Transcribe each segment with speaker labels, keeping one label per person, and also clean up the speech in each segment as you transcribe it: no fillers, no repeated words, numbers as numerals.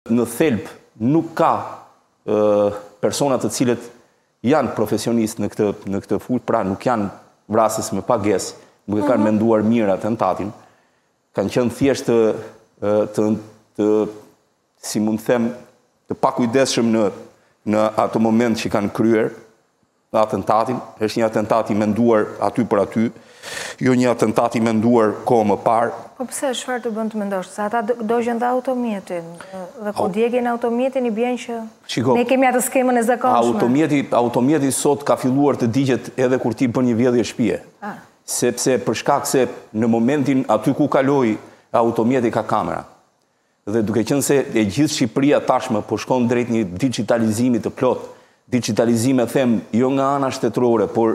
Speaker 1: në thelb nuk ka persona të cilët janë profesionistë në këtë fushë, pra nuk janë vrasës me pagesë, nuk e kanë menduar mirë atentatin, kanë qenë thjesht si mund të them, të pakujdesshëm në ato moment që kanë kryer atentatin. Është një atentat i menduar aty për aty, jo një atentat i menduar kohë më parë.
Speaker 2: Po pse, çfarë të bën të mendosh? Se ata dogjën dhe automjetin, dhe kur djegin automjetin i bjen që ne kemi atë skemën e zakonshme.
Speaker 1: Automjeti sot ka filluar të digjet edhe kur ti bën një vjedhje shtëpie. Sepse për shkak se në momentin aty ku kaloi automjeti ka kamera. Dhe duke qenë se e gjithë Shqipëria tashmë po shkon drejt një digitalizimi të plot, digitalizime them jo nga ana shtetërore, por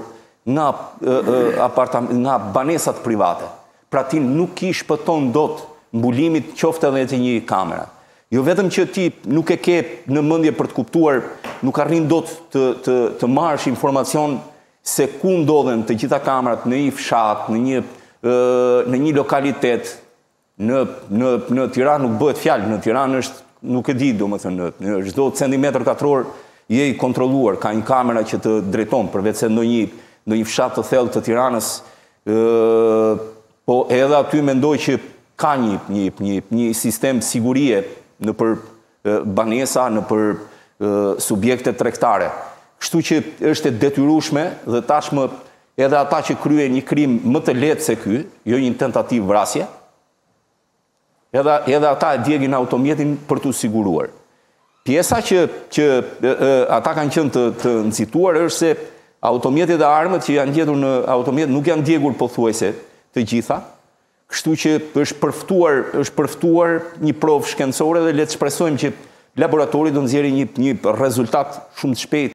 Speaker 1: nga banesat private. Pra ti nuk i shpëton dot mbulimit qoftë edhe të një kamera. Jo vetëm që ti nuk e ke në mendje për të kuptuar, nuk arrin dot të marrësh informacion se ku ndodhen të gjitha kamerat në një fshat, në një lokalitet. Në Tiranë nuk bëhet fjalë, në Tiranë është, nuk e di, domethënë, në çdo centimetër katror je i kontrolluar, ka një kamera që të drejton, përveç se në një fshat të thellë të Tiranës, po edhe aty mendoj që ka një sistem sigurie në për banesa, në për subjekte tregtare. Kështu që është e detyrueshme dhe tashmë edhe ata që kryen një krim më të lehtë se ky, jo një tentativë vrasje, edhe ata e djegin automjetin për të siguruar. Pjesa që ata kanë qenë të nxituar është se automjetet e armët që janë gjetur në automjet nuk janë djegur pothuajse të gjitha, kështu që është përftuar një provë shkencore dhe le të shpresojmë që laboratori do nxjerrë një rezultat shumë të shpejtë.